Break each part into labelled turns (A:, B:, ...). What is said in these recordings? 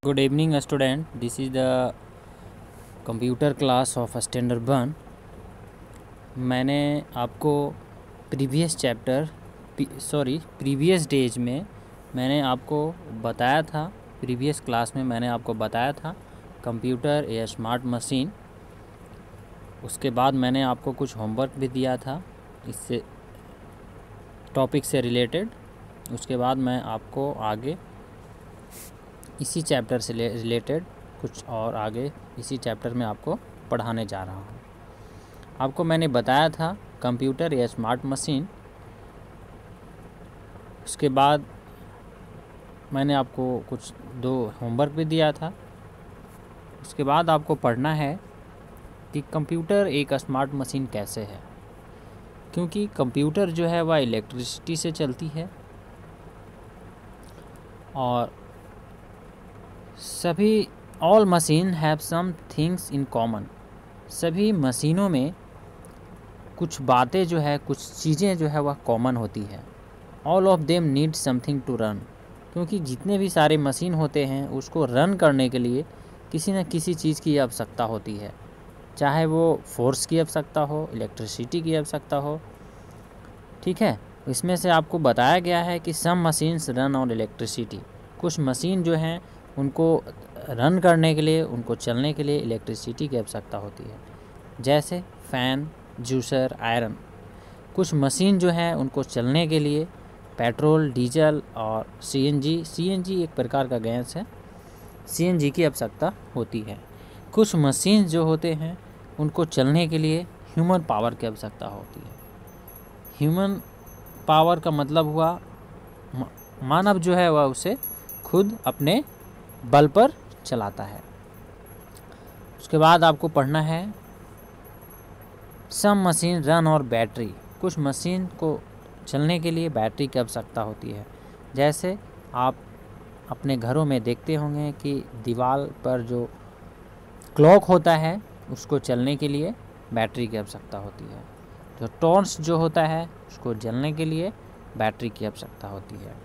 A: Good evening, student. This is the computer class of standard 1. मैंने आपको previous days में मैंने आपको बताया था, प्रीवियस क्लास में मैंने आपको बताया था कंप्यूटर या स्मार्ट मशीन। उसके बाद मैंने आपको कुछ होमवर्क भी दिया था इससे टॉपिक से रिलेटेड। उसके बाद मैं आपको आगे इसी चैप्टर से रिलेटेड कुछ और आगे इसी चैप्टर में आपको पढ़ाने जा रहा हूँ। आपको मैंने बताया था कंप्यूटर या स्मार्ट मशीन। उसके बाद मैंने आपको कुछ 2 होमवर्क भी दिया था। उसके बाद आपको पढ़ना है कि कंप्यूटर एक स्मार्ट मशीन कैसे है, क्योंकि कंप्यूटर जो है वह इलेक्ट्रिसिटी से चलती है और सभी all machine have some things in common. सभी मशीनों में कुछ बातें जो है, कुछ चीज़ें जो है वह कॉमन होती है। All of them need something to run, क्योंकि जितने भी सारे मशीन होते हैं उसको रन करने के लिए किसी न किसी चीज़ की आवश्यकता होती है, चाहे वो फोर्स की आवश्यकता हो, इलेक्ट्रिसिटी की आवश्यकता हो। ठीक है, इसमें से आपको बताया गया है कि some machines run on electricity. कुछ मशीन जो हैं उनको रन करने के लिए, उनको चलने के लिए इलेक्ट्रिसिटी की आवश्यकता होती है, जैसे फ़ैन, जूसर, आयरन। कुछ मशीन जो हैं उनको चलने के लिए पेट्रोल, डीजल और सीएनजी एक प्रकार का गैस है, सीएनजी की आवश्यकता होती है। कुछ मशीन जो होते हैं उनको चलने के लिए ह्यूमन पावर की आवश्यकता होती है। ह्यूमन पावर का मतलब हुआ मानव जो है वह उसे खुद अपने बल पर चलाता है। उसके बाद आपको पढ़ना है सम मशीन रन और बैटरी। कुछ मशीन को चलने के लिए बैटरी की आवश्यकता होती है, जैसे आप अपने घरों में देखते होंगे कि दीवार पर जो क्लॉक होता है उसको चलने के लिए बैटरी की आवश्यकता होती है। जो टॉर्च जो होता है उसको जलने के लिए बैटरी की आवश्यकता होती है।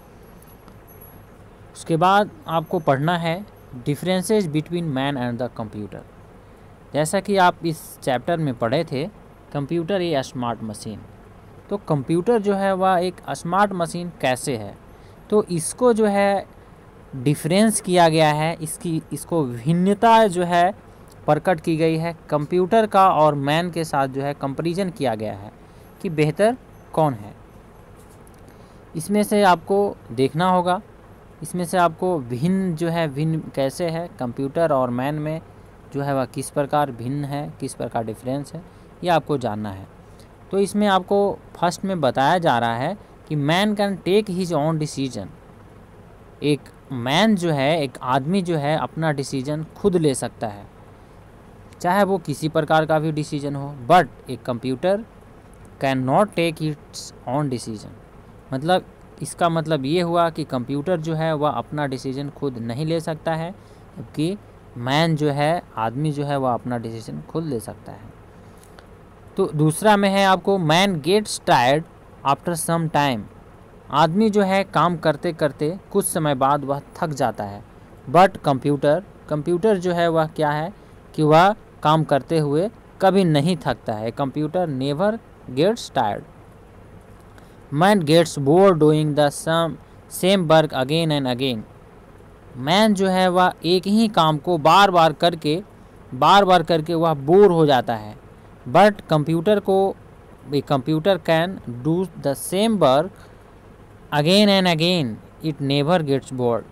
A: उसके बाद आपको पढ़ना है differences between man and the computer. जैसा कि आप इस चैप्टर में पढ़े थे कंप्यूटर या स्मार्ट मशीन, तो कंप्यूटर जो है वह एक स्मार्ट मशीन कैसे है, तो इसको जो है डिफरेंस किया गया है, इसको भिन्नता जो है प्रकट की गई है। कंप्यूटर का और मैन के साथ जो है कंपैरिजन किया गया है कि बेहतर कौन है। इसमें से आपको देखना होगा, इसमें से आपको भिन्न कैसे है कंप्यूटर और मैन में जो है वह किस प्रकार भिन्न है, किस प्रकार डिफरेंस है, ये आपको जानना है। तो इसमें आपको फर्स्ट में बताया जा रहा है कि man can take his own decision. एक मैन जो है, एक आदमी जो है अपना डिसीजन खुद ले सकता है, चाहे वो किसी प्रकार का भी डिसीजन हो। बट एक computer can not take its own decision. मतलब इसका मतलब ये हुआ कि कंप्यूटर जो है वह अपना डिसीजन खुद नहीं ले सकता है, जबकि मैन जो है, आदमी जो है वह अपना डिसीजन खुद ले सकता है। तो दूसरा में है आपको man gets tired after some time. आदमी जो है काम करते करते कुछ समय बाद वह थक जाता है। बट कंप्यूटर जो है वह क्या है कि वह काम करते हुए कभी नहीं थकता है। Computer never gets tired. Man gets bored doing the same work again and again. Man जो है वह एक ही काम को बार बार करके वह बोर हो जाता है। But computer can do the same work again and again, it never gets bored.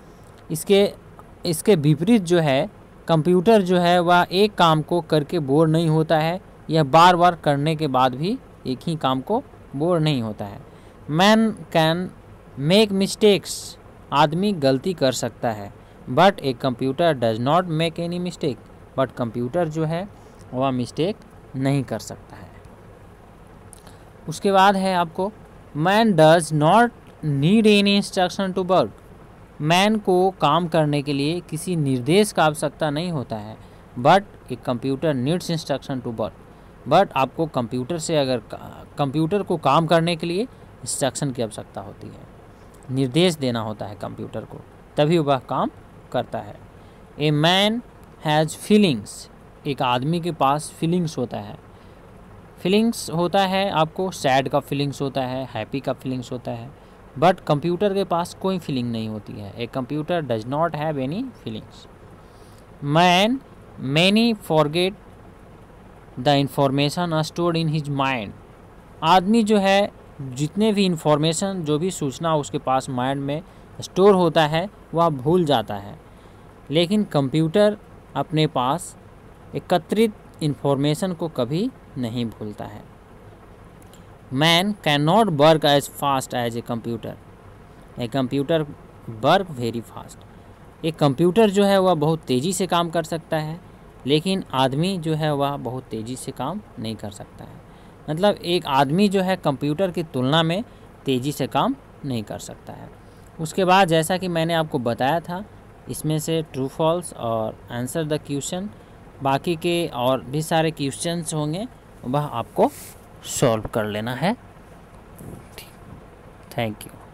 A: इसके विपरीत जो है कंप्यूटर जो है वह एक काम को करके बोर नहीं होता है, यह बार बार करने के बाद भी एक ही काम को बोर नहीं होता है। Man can make mistakes. आदमी गलती कर सकता है, but a computer does not make any mistake. But computer जो है वह मिस्टेक नहीं कर सकता है। उसके बाद है आपको man does not need any instruction to work. Man को काम करने के लिए किसी निर्देश का आवश्यकता नहीं होता है, but a computer needs instruction to work. But आपको कंप्यूटर को काम करने के लिए इंस्ट्रक्शन की आवश्यकता होती है, निर्देश देना होता है कंप्यूटर को, तभी वह काम करता है। ए मैन हैज़ फीलिंग्स, एक आदमी के पास फीलिंग्स होता है। फीलिंग्स होता है, आपको सैड का फीलिंग्स होता है, हैप्पी का फीलिंग्स होता है, बट कंप्यूटर के पास कोई फीलिंग नहीं होती है। A computer does not have any feelings. Man many forget the information stored in his mind, आदमी जो है जितने भी इंफॉर्मेशन, जो भी सूचना उसके पास माइंड में स्टोर होता है वह भूल जाता है, लेकिन कंप्यूटर अपने पास एकत्रित इंफॉर्मेशन को कभी नहीं भूलता है। Man can not work as fast as a computer, a computer work very fast. एक कंप्यूटर जो है वह बहुत तेज़ी से काम कर सकता है, लेकिन आदमी जो है वह बहुत तेज़ी से काम नहीं कर सकता है। मतलब एक आदमी जो है कंप्यूटर की तुलना में तेज़ी से काम नहीं कर सकता है। उसके बाद जैसा कि मैंने आपको बताया था, इसमें से ट्रू फॉल्स और आंसर द क्वेश्चन, बाकी के और भी सारे क्वेश्चंस होंगे वह आपको सॉल्व कर लेना है। Thank you.